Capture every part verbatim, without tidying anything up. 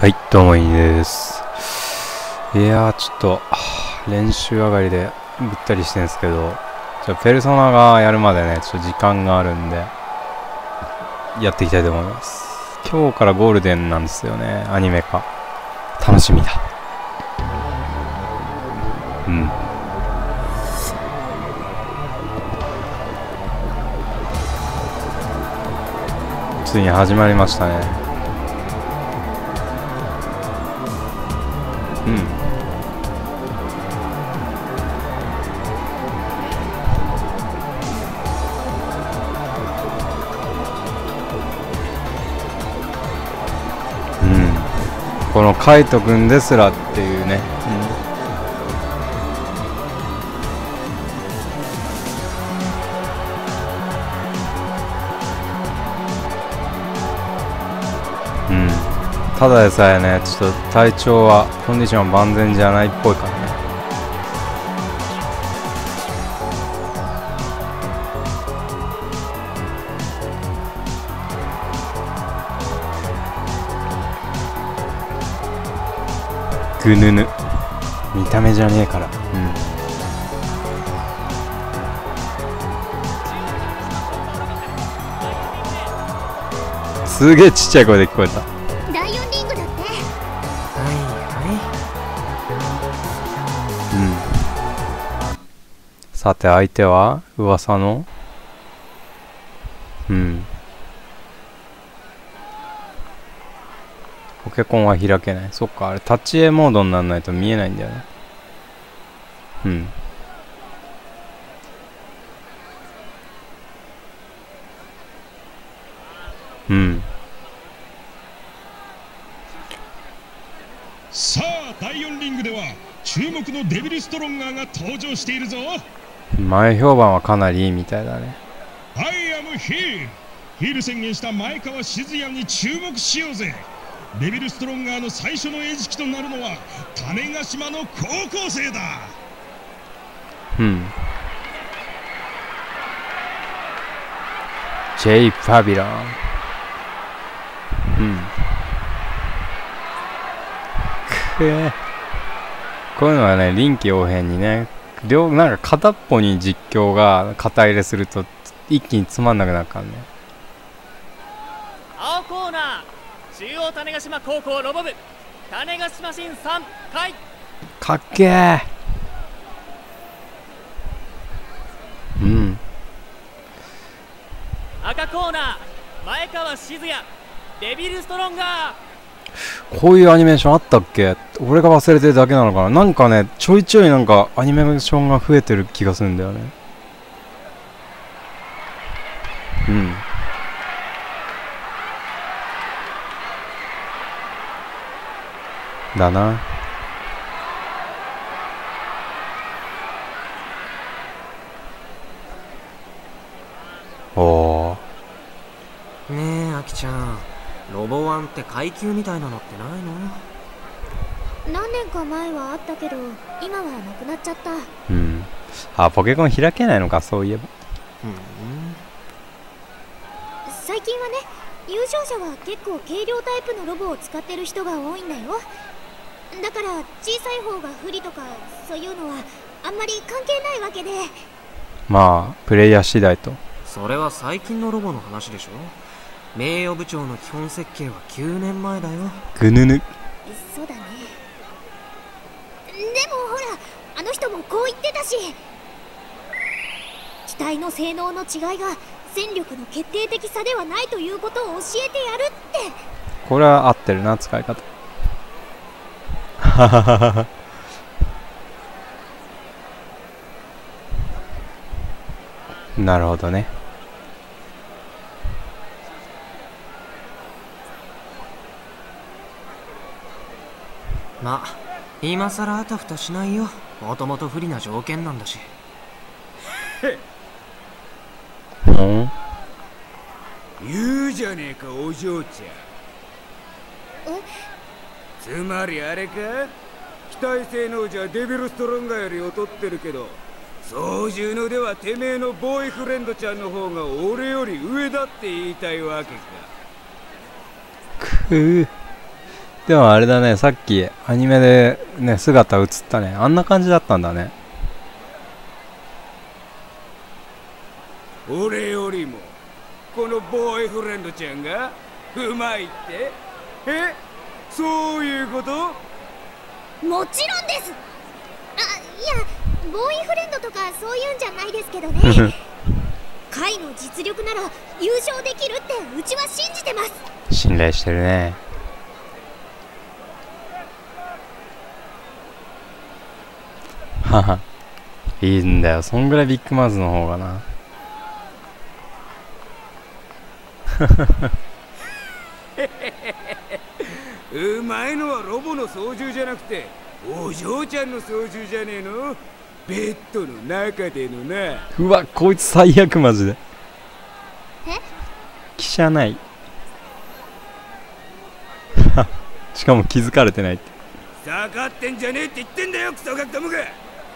はい、どうもいいです。いやー、ちょっと練習上がりでぐったりしてるんですけど、ちょペルソナがやるまでね、ちょっと時間があるんで、やっていきたいと思います。今日からゴールデンなんですよね、アニメ化。楽しみだ。うん。ついに始まりましたね。うん。うん。このカイトくんですらっていうね。うん。うん。ただでさえね、ちょっと体調はコンディションは万全じゃないっぽいからね。ぐぬぬ。見た目じゃねえから。うん。すげえちっちゃい声で聞こえた。 だいよんリングだって。 はいはい。うん。さて相手は噂の。うん。ポケコンは開けない。そっか、あれタッチ A モードにならないと見えないんだよね。うん。うん。 さあだいよんリングでは注目のデビルストロンガーが登場しているぞ。 前評判はかなりいいみたいだね。 アイアムヒールヒール宣言した前川静也に注目しようぜ。デビルストロンガーの最初の餌食となるのは種子島の高校生だ。 うん。 J ファビロン。うん。くえ。こういうのはね、臨機応変にね、両なんか片っぽに実況が肩入れすると一気につまんなくなるからね。 青コーナー中央種子島高校ロボ部種子島新さん回。 かっけー。うん。 赤コーナー前川静也デビルストロンガー。 こういうアニメーションあったっけ？俺が忘れてるだけなのかな。なんかね、ちょいちょいなんかアニメーションが増えてる気がするんだよね。うんだな。おい。ねえ、あきちゃん、ロボワンって階級みたいなのってないの？ 何年か前はあったけど今はなくなっちゃった。 うん。あ、ポケコン開けないのか、そういえば。 うん。 最近はね、優勝者は結構軽量タイプのロボを使ってる人が多いんだよ。だから小さい方が不利とかそういうのはあんまり関係ないわけで。 まあプレイヤー次第と。 それは最近のロボの話でしょ。名誉部長の基本設計はきゅうねんまえだよ。 ぐぬぬ。 そうだね。でもほら、あの人もこう言ってたし、機体の性能の違いが戦力の決定的差ではないということを教えてやるって。 これは合ってるな、使い方。はははは。なるほどね。 まあ今さらあたふたしないよ。もともと不利な条件なんだし。 うん。 言うじゃねえかお嬢ちゃん。 え？ つまりあれか？機体性能じゃデビルストロンガーより劣ってるけど、操縦のではてめえのボーイフレンドちゃんの方が俺より上だって言いたいわけか。 くう。 でもあれだね、さっきアニメでね姿映ったね。あんな感じだったんだね。 俺よりもこのボーイフレンドちゃんがうまいって？え、そういうこと？ もちろんです。あ、いや、ボーイフレンドとかそういうんじゃないですけどね。海の実力なら優勝できるってうちは信じてます。 信頼してるね。はは、いいんだよ、そんぐらいビッグマウスの方がな。 うまいのはロボの操縦じゃなくてお嬢ちゃんの操縦じゃねえの？ベッドの中でのな。 うわ、こいつ最悪マジで。 え？ 記者ない。しかも気づかれてないって。 下がってんじゃねえって言ってんだよ、クソガキどもが。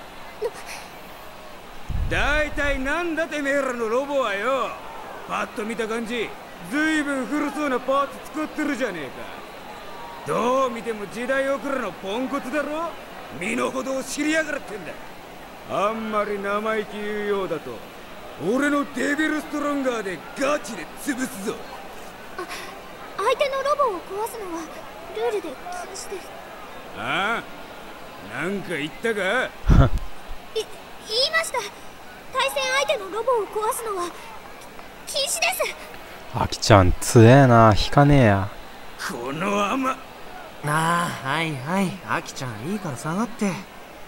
だいたいなんだてめえらのロボはよ。パッと見た感じずいぶん古そうなパーツ作ってるじゃねえか。どう見ても時代遅れのポンコツだろ。身の程を知りやがるってんだ。あんまり生意気言うようだと俺のデビルストロンガーでガチで潰すぞ。 あ、相手のロボを壊すのはルールで禁止です。 ああ、なんか言ったか？い、 言いました。対戦相手のロボを壊すのは禁止です。 アキちゃん強えな、引かねえや。 この甘。 ああ、はいはい、アキちゃんいいから下がって。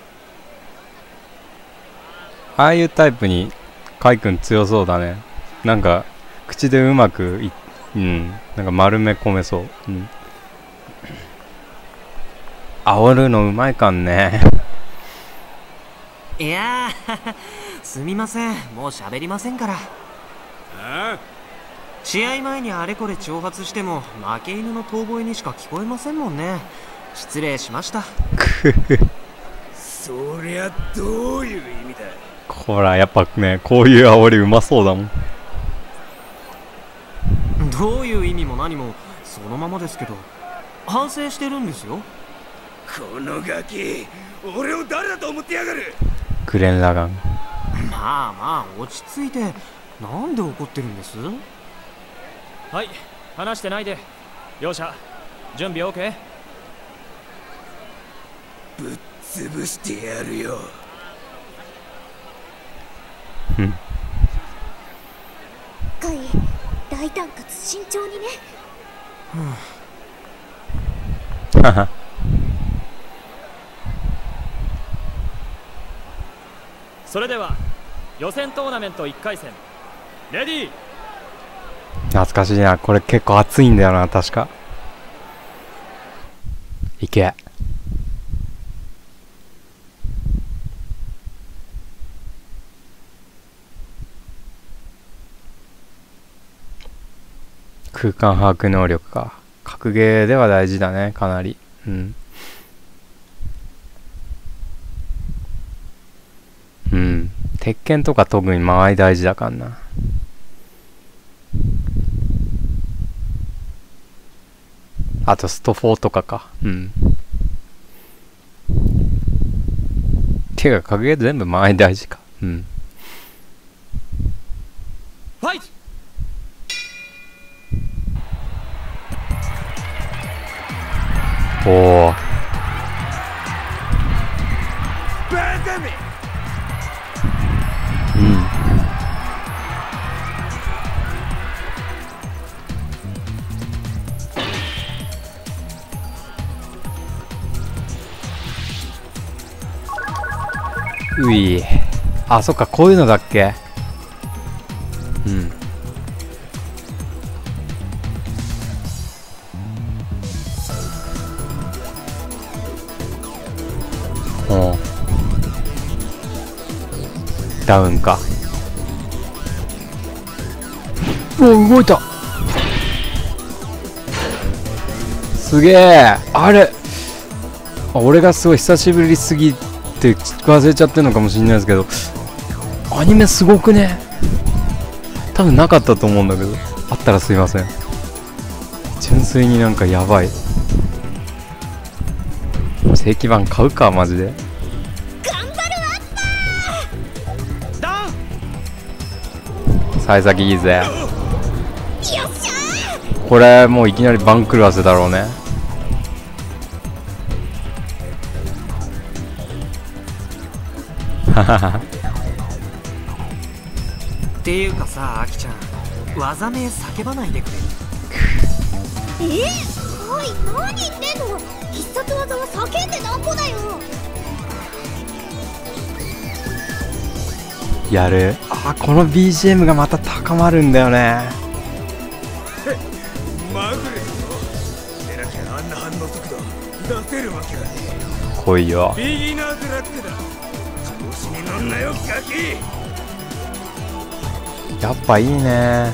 ああいうタイプにカイ君強そうだね。なんか口でうまくい、うん、なんか丸め込めそう。うん、煽るのうまいかんね。 いやーすみません、もう喋りませんから。 ああ、 試合前にあれこれ挑発しても負け犬の遠吠えにしか聞こえませんもんね。失礼しました。 そりゃどういう意味だ。 ほらやっぱね、こういう煽りうまそうだもん。 どういう意味も何もそのままですけど、反省してるんですよ。 このガキ、俺を誰だと思ってやがる。 グレン・ラガン。 まあまあ落ち着いて。なんで怒ってるんです？ はい、話してないで。両者準備 OK？ ぶっ潰してやるよ。 カイ、大胆かつ慎重にね。 はは。 それでは予選トーナメントいっかい戦、レディー。 懐かしいな、これ結構熱いんだよな、確か。いけ。空間把握能力か。格ゲーでは大事だね、かなり。うん。うん。鉄拳とか特に間合い大事だからな。あとストフォーとかか。うん。ていうか格ゲー全部間合い大事か。うん。 ファイト。 おお。 バカめ。 うん。うい。あ、そっか、こういうのだっけ。うん。おう。ダウンか。お、動いた。すげえ。あれ、あ、俺がすごい久しぶりすぎて忘れちゃってるのかもしれないですけど、アニメすごくね。多分なかったと思うんだけど、あったらすいません。純粋になんかやばい。 正規版買うかマジで。 頑張るわっダウン。 幸先いいぜ。 よっしゃこれもういきなり番狂わせだろうね。ははは。 っていうかさ、アキちゃん、技名叫ばないでくれる？ ー。えー、おい、何言ってんの。必殺技は叫んでなんぼだよ。 やる。あ、この ビージーエム がまた高まるんだよね。 まぐれよ。でなきゃあんな反応速度出せるわけがね来いよ。 え。ビギナーズラックだ。調子に乗んなよ、ガキ。 やっぱいいね。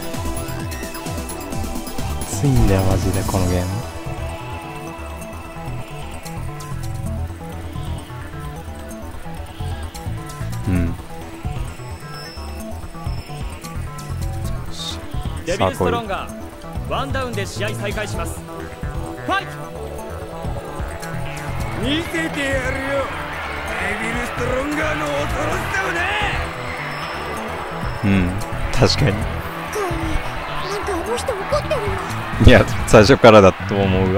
熱いんだよマジでこのゲーム。うん。 デビルストロンガーワンダウンで試合再開します。ファイト。 見せてやるよ、デビルストロンガーの恐ろしさをね。 うん、確かに。 カイ、なんかあの人怒ってるよ。 いや、最初からだと思うが。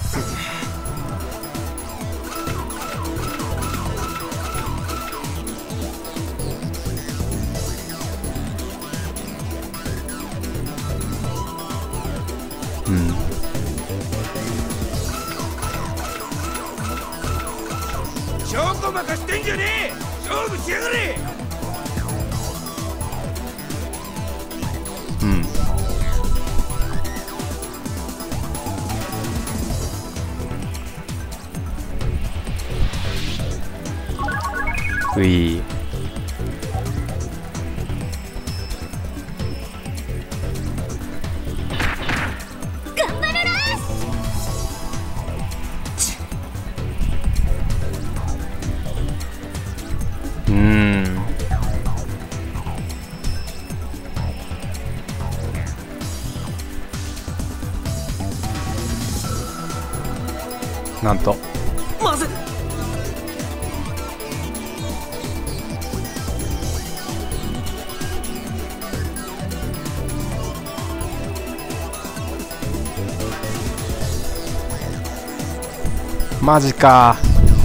うん。 証拠任してんじゃねえ。勝負しやがれ。 うん。うい。 頑張るらうーん。なんとまずマジか。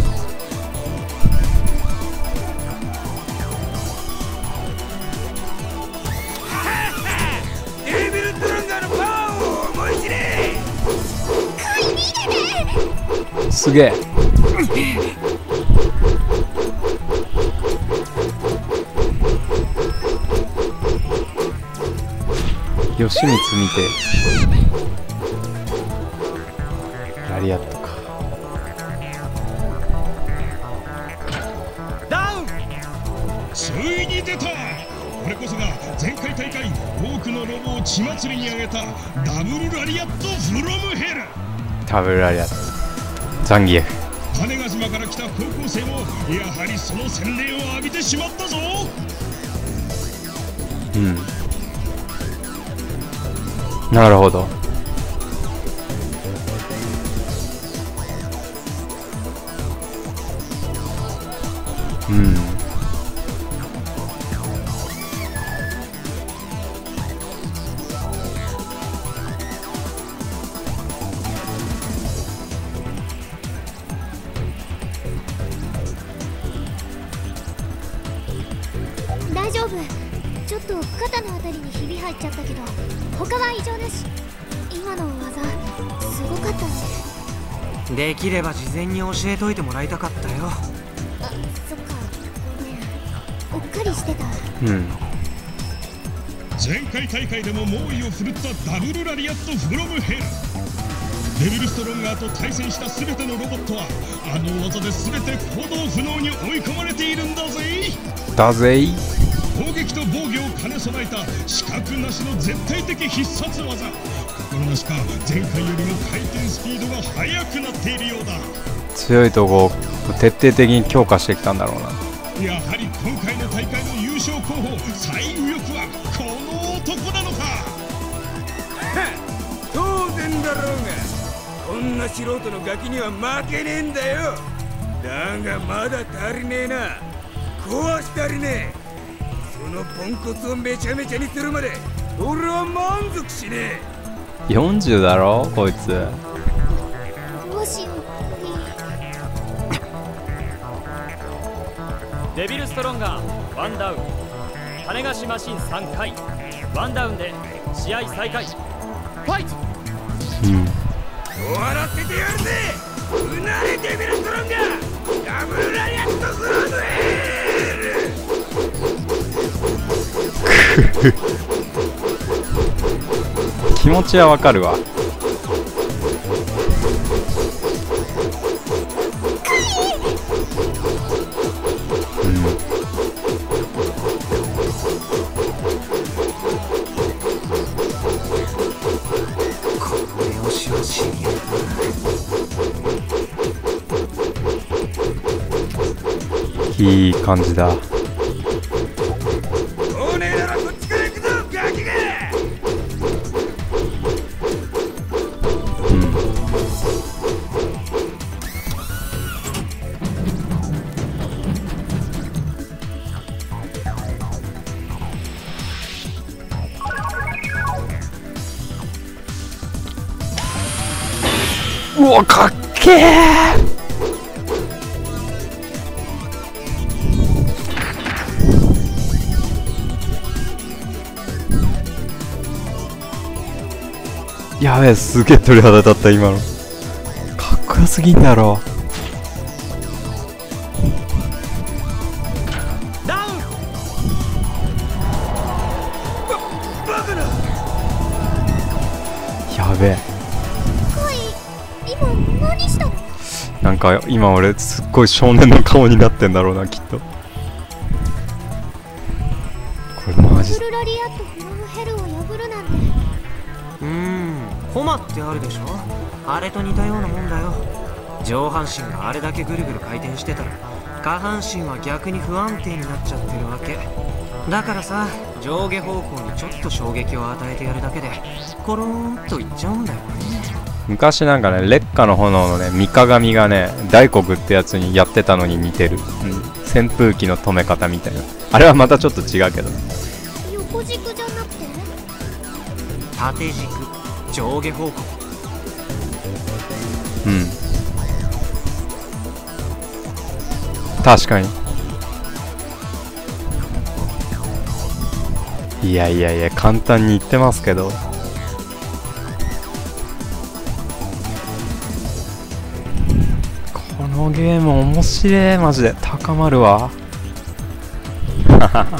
デビルストロンガーのパワーを思い知れ。 カイ、逃げて。 すげえ。吉光見てラリアットか。 ダウン。 ついに出た。これこそが前回大会多くのロボを血祭りに上げたダブルラリアットフロムヘル。 ダブルラリアットザンギエフ。 種子島から来た高校生もやはりその洗礼を浴びてしまったぞ。 うん、なるほど。うん。 大丈夫。ちょっと肩のあたりにひび入っちゃったけど他は異常なし。今の技すごかったね。 できれば事前に教えといてもらいたかったよ。 あ、そっか、ごめん。うっかりしてた。 うん。 前回大会でも猛威を振るったダブルラリアットフロムヘル。デビルストロンガーと対戦した全てのロボットはあの技で全て行動不能に追い込まれているんだぜ。 だぜい。 攻撃と防御を兼ね備えた死角なしの絶対的必殺技。心なしか前回よりも回転スピードが速くなっているようだ。 強いとこを徹底的に強化してきたんだろうな。 やはり今回の大会の優勝候補最有力はこの男なのか。 当然だろうが、こんな素人のガキには負けねえんだよ。 だがまだ足りねえな。壊し足りねえ。そのポンコツをめちゃめちゃにするまで俺は満足しねえ。よんじゅうだろこいつ。 どうしよう。 デビルストロンガーワンダウン。種子島シンさんかいワンダウンで試合再開。ファイト。 うん。 終わらせてやるぜ。うなれデビルストロンガーダブルラリアットフロムヘール。 気持ちはわかるわ。いい感じだ。 おねえならこっちから行くぞガキが。 うん、うわかっけー。やべえ、すげえ鳥肌立った今の。かっこよすぎんだろ。 ダウン。 ババカな。 やべえ。 カイ、今何したの？ なんか今俺すっごい少年の顔になってんだろうなきっと。これマジ。 ダブルラリアットフロムヘルを破るなんて。 うーん、コマってあるでしょ。あれと似たようなもんだよ。上半身があれだけぐるぐる回転してたら下半身は逆に不安定になっちゃってるわけだからさ、上下方向にちょっと衝撃を与えてやるだけでコローンといっちゃうんだよね。 昔なんかね、烈火の炎のね、三鏡がね、大黒ってやつにやってたのに似てる、うん、扇風機の止め方みたいな。あれはまたちょっと違うけどね。 横軸じゃなくて縦軸、上下方向。 うん、確かに。いやいやいや、簡単に言ってますけど。このゲーム面白い。マジで高まるわ。 嘘だろ。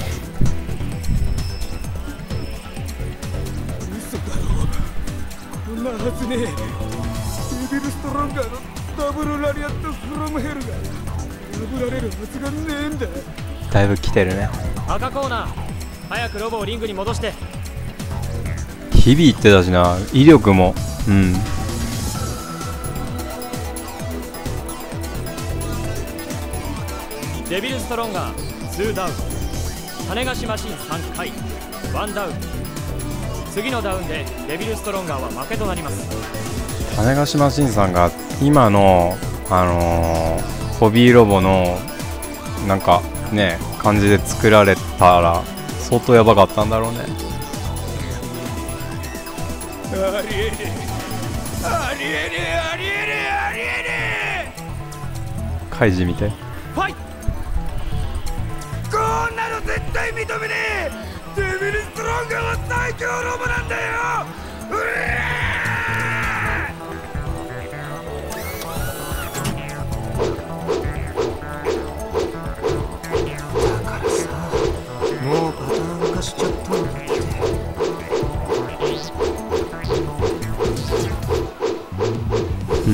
こんなはずねえ。デビルストロンガーのダブルラリアットフロムヘルが破られるはずがねえんだ。 だいぶ来てるね。 赤コーナー、早くロボをリングに戻して。 響いてたしな、威力も。うん。 デビルストロンガーツーダウン。種子島シンさんかいワンダウン。次のダウンでデビルストロンガーは負けとなります。 種子島シンさんが今のあのー、ホビーロボのなんかね感じで作られたら相当やばかったんだろうね。 ありえねえありえねえありえねえありえねえ。 カイジ見て。 ファイト。 こんなの絶対認めねえ。デビルストロンガーは最強ロボなんだよ。うえだからさ、もうパターン化しちゃったんだって。 うん。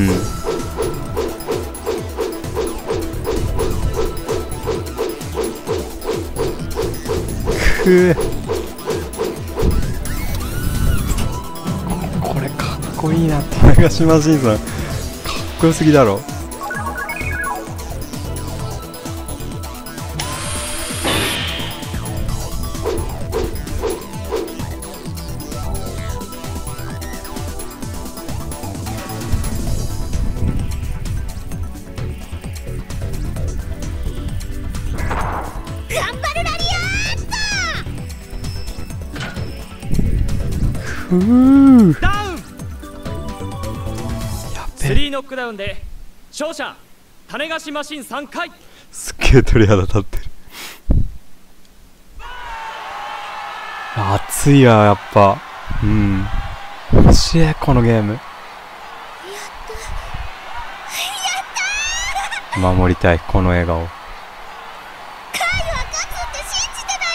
くぅ、これかっこいいな。種子島シンさんかっこよすぎだろ。 うーダウン。 やっべスリーノックダウンで勝者種子島マシンさんかい。 すっげえ鳥肌立ってる。熱いわやっぱ。うん、面白いこのゲーム。守りたいこの笑顔。 カイは勝つって信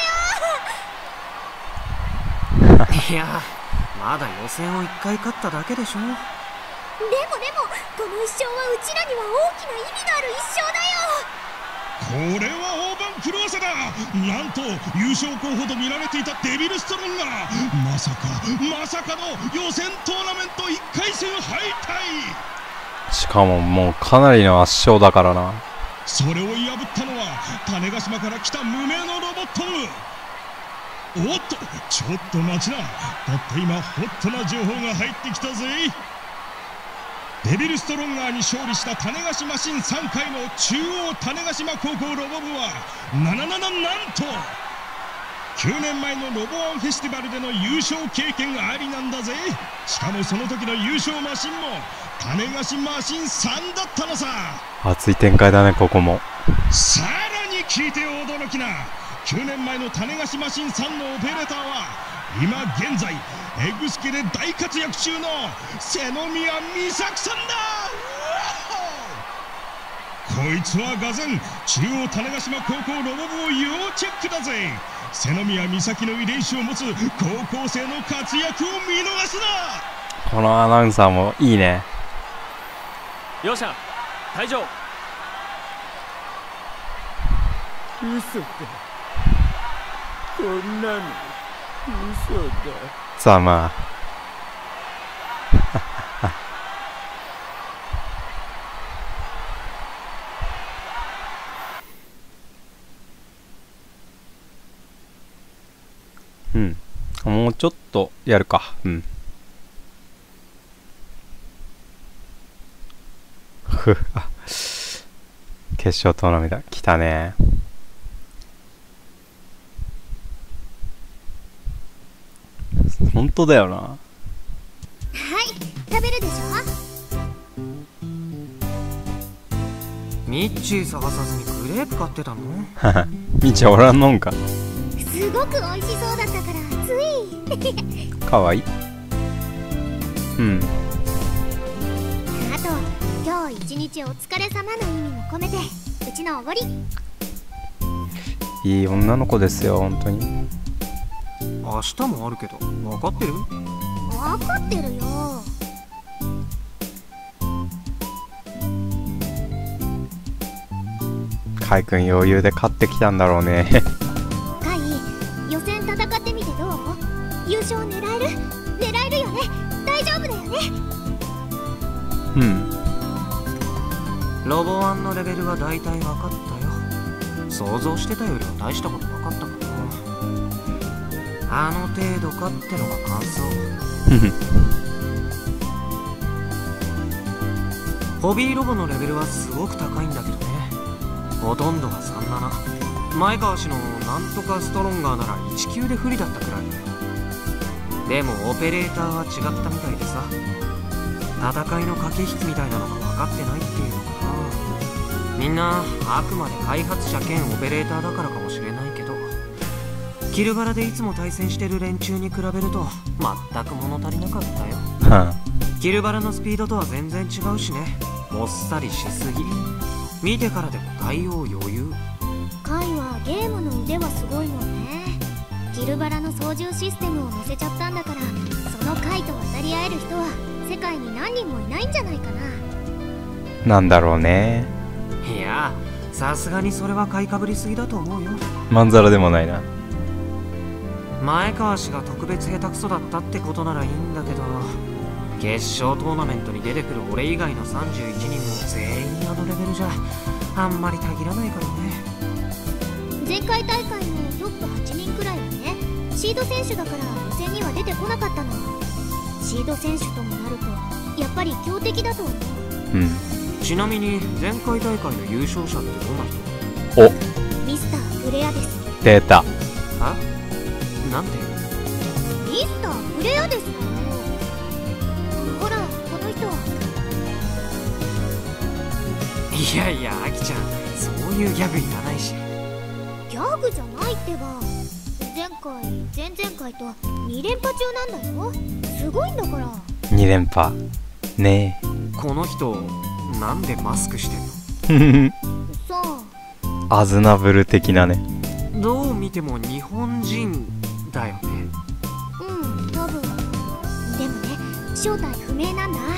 じてたよ。 いやまだ予選をいっかい勝っただけでしょ。 でもでもこの一勝はうちらには大きな意味がある一勝だよ。 これは大番狂わせだ。なんと優勝候補と見られていたデビルストロンがまさかまさかの予選トーナメントいっかい戦敗退。 しかももうかなりの圧勝だからな。 それを破ったのは種子島から来た無名のロボット。おっとちょっと待ちな。だって今ホットな情報が入ってきたぜ。デビルストロンガーに勝利した種子島マシンさんかいの中央種子島高校ロボ部はなななななんときゅうねんまえのロボワンフェスティバルでの優勝経験ありなんだぜ。しかもその時の優勝マシンも種子島マシンさんだったのさ。 熱い展開だねここも。 さらに聞いて驚きな。きゅうねんまえの種子島マシンさんのオペレーターは今現在エグスケで大活躍中の瀬宮美咲さんだ。こいつはがぜん中央種子島高校ロボ部を要チェックだぜ。瀬宮美咲の遺伝子を持つ高校生の活躍を見逃すな。 このアナウンサーもいいね。 両者退場。 嘘だ。こんなの嘘だ。 さあまあうん、もうちょっとやるか。うんふあ決勝トーナメント来たね。本当だよな。 はい食べるでしょ。 ミッチー探さずにグレープ買ってたの？ みちゃんおらんのんか。 すごく美味しそうだったからついかわいい。うんあと今日一日お疲れ様の意味も込めてうちのおごり。 いい女の子ですよ本当に。 明日もあるけど分かってる？ 分かってるよ。 カイ君余裕で勝ってきたんだろうね。 カイ予選戦ってみてどう？優勝狙える？狙えるよね？大丈夫だよね？ うん。 ロボワンのレベルは大体分かったよ。想像してたよりは大したことなかったかな。あの程度かってのが感想。ホビーロボのレベルはすごく高いんだけどね。ほとんどがさんじゅうなな。前川氏のなんとかストロンガーならいち級で不利だったくらい。でもオペレーターは違ったみたいでさ、戦いの駆け引きみたいなのが分かってないっていうのかな。みんなあくまで開発者兼オペレーターだからかもしれないけど、キルバラでいつも対戦してる連中に比べると全く物足りなかったよ。キルバラのスピードとは全然違うしね。もっさりしすぎ。見てからでも対応余裕。 カイはゲームの腕はすごいもんね。キルバラの操縦システムを載せちゃったんだから、そのカイと渡り合える人は世界に何人もいないんじゃないかな。 なんだろうね。 いやさすがにそれは買いかぶりすぎだと思うよ。 まんざらでもないな。 前川氏が特別下手くそだったってことならいいんだけど、決勝トーナメントに出てくる俺以外のさんじゅういちにんも全員あのレベルじゃあんまりたぎらないからね。 前回大会のトップはちにんくらいはね、シード選手だから予選には出てこなかったの。シード選手ともなるとやっぱり強敵だと思う。 うん。 ちなみに前回大会の優勝者ってどんな人？ おミスターフレアです。 出た。 あ？なんで？ ミスターフフレアですか。ほらこの人。 いやいやアキちゃん、そういうギャグいらないし。 ギャグじゃないってば。前回前々回とに連覇中なんだよ。すごいんだから。 に連覇ねこの人なんでマスクしてんの？ えさアズナブル的なね。 どう見ても日本人だよね。 あ、うん多分。でもね正体不明なんだ。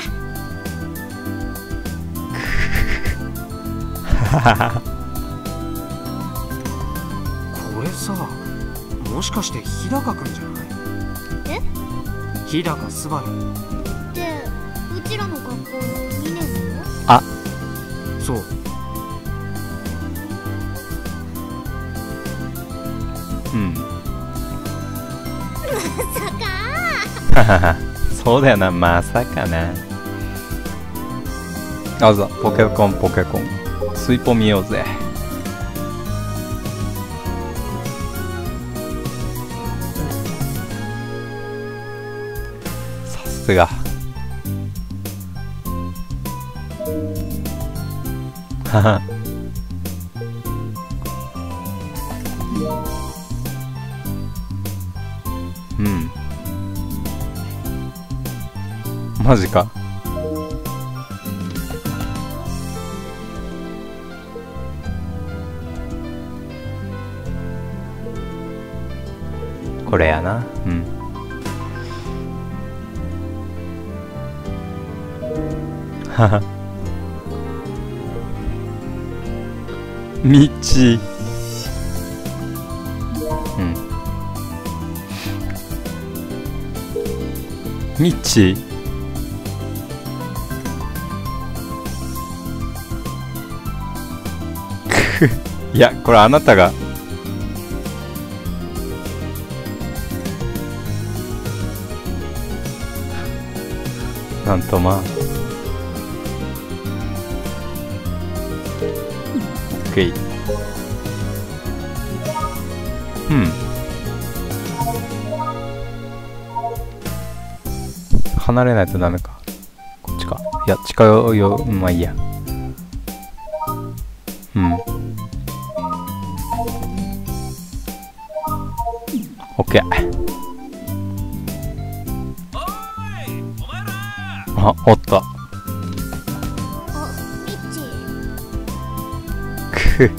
これさ、もしかして日高くんじゃない？ え？ 日高すばるってうちらの学校のにねんの？ あ、 そう。 うんまさか。 そうだよな、まさかな。あざ、ポケコンポケコンスイポ見ようぜ。さすが。ははうんマジか。これやな。うんははミッチー。うんミッチーいや、これあなたがなんとまあ OK。 うん離れないとダメか。こっちか。いや近寄よう。まあいいや。うんオッケー。あ、おった。 あ、ミッチく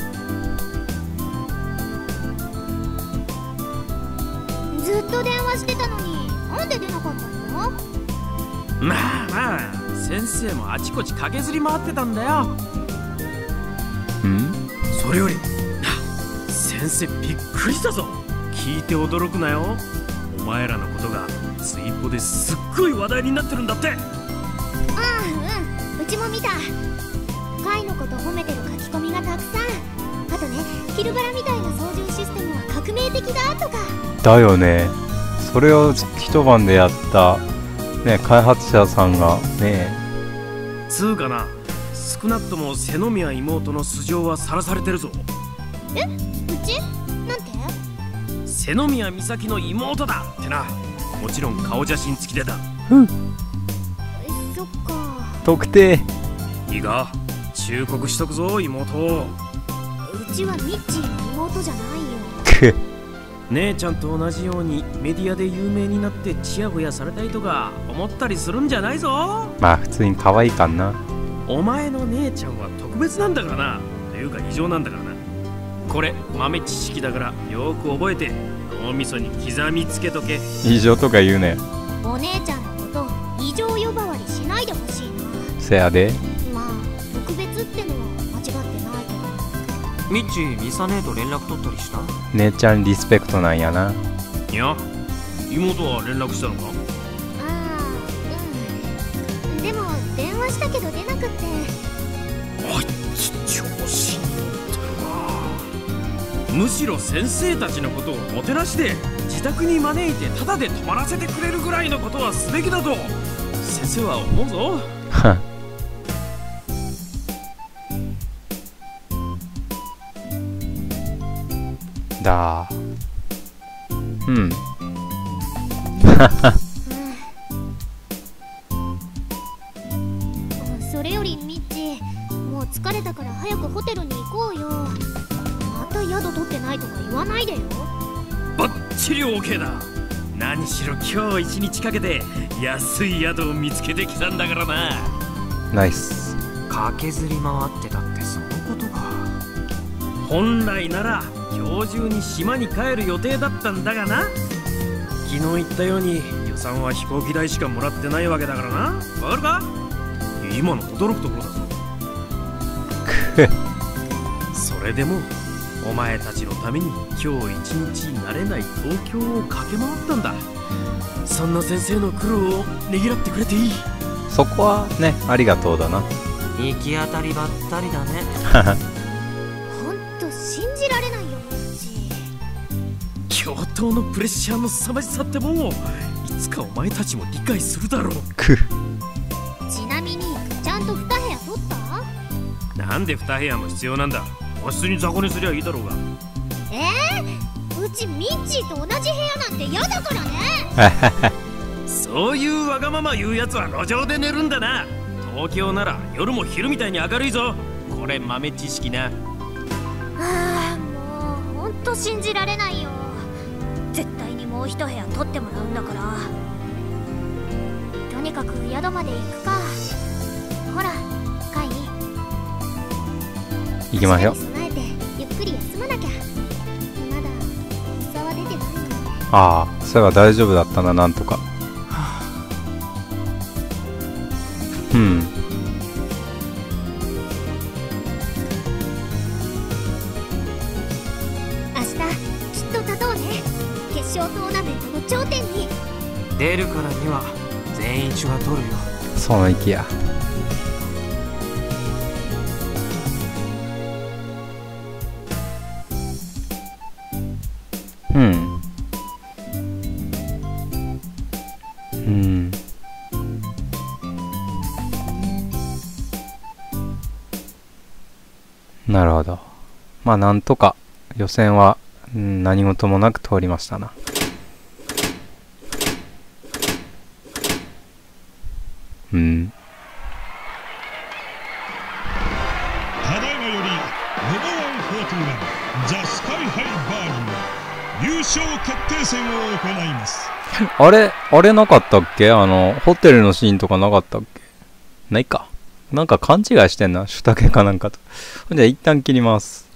ずっと電話してたのになんで出なかったの？ まあまあ、先生もあちこち駆けずり回ってたんだよ。 んそれより先生びっくりしたぞ。聞いて驚くなよ。お前らのことがツイポですっごい話題になってるんだって。 ああ、うん、うちも見た。カイのこと褒めてる書き込みがたくさん。あとね、キルバラみたいな操縦システムは革命的だとか。 だよね。それを一晩でやったね、開発者さんがね。 つうかな、少なくとも瀬宮妹の素性はさらされてるぞ。 え、うち？なんて？ 瀬宮美咲の妹だってな。もちろん顔写真付きでだ。 うんそっか。 特定。 いいが忠告しとくぞ妹。 うちはミッチーの妹じゃないよ。 く姉ちゃんと同じようにメディアで有名になってチヤホヤされたいとか思ったりするんじゃないぞ。 まあ普通に可愛いかんな。 お前の姉ちゃんは特別なんだからな。というか異常なんだからな。これ豆知識だからよく覚えて脳みそに刻みつけとけ。 異常とか言うね。 お姉ちゃんのこと異常呼ばわりしないでほしいな。 せやで。 まあ特別ってのは間違ってないけど。 ミッチー、ミサ姉と連絡取ったりした？ 姉ちゃんリスペクトなんやな。 いや妹は連絡したのか？ ああ、うん。でも電話したけど出なくって。 あいつ調子に乗ってるな。むしろ先生たちのことをもてなして自宅に招いてタダで泊まらせてくれるぐらいのことはすべきだと先生は思うぞ。 はだうんそれよりミッチ、もう疲れたから早くホテルに行こうよ。また宿取ってないとか言わないでよ。 バッチリ OK だ。何しろ今日一日かけて安い宿を見つけてきたんだからな。 ナイス。 駆けずり回ってたってそのことか。 本来なら今日中に島に帰る予定だったんだがな。昨日言ったように予算は飛行機代しかもらってないわけだからな。わかるか？今の驚くところだぞ。それでもお前たちのために今日一日慣れない東京を駆け回ったんだ。そんな先生の苦労をねぎらってくれていい。 そこはね、ありがとうだな。 行き当たりばったりだね。 ほんと信じられないよミッチ。 教頭のプレッシャーの凄まじさってもういつかお前たちも理解するだろう。 くちなみにちゃんとに部屋取った？ なんでに部屋も必要なんだ。和室に雑魚にすりゃいいだろうが。 えー、うちミッチーと同じ部屋なんて嫌だからね。 そういうわがまま言うやつは路上で寝るんだな。東京なら夜も昼みたいに明るいぞ。これ豆知識な。 ああ、もうほんと信じられないよ。絶対にもう一部屋取ってもらうんだから。とにかく宿まで行くか。ほらカイ、 行きましょう。 備えてゆっくり休まなきゃ。まだ差は出てないのに。 ああ、そういえば大丈夫だったな、なんとか。うん。 明日きっと立とうね。決勝トーナメントの頂点に。 出るからには全員一が取るよ。 その息や。うん。うん。なるほど。まあなんとか予選は、うん、何事もなく通りましたな。うん。 ただいまよりロボワンフォートゥナンザ・スカイハイバーニング優勝決定戦を行います。 あれあれなかったっけ？あのホテルのシーンとかなかったっけ？ないか。なんか勘違いしてんな、シュタゲかなんかと。じゃあ一旦切ります。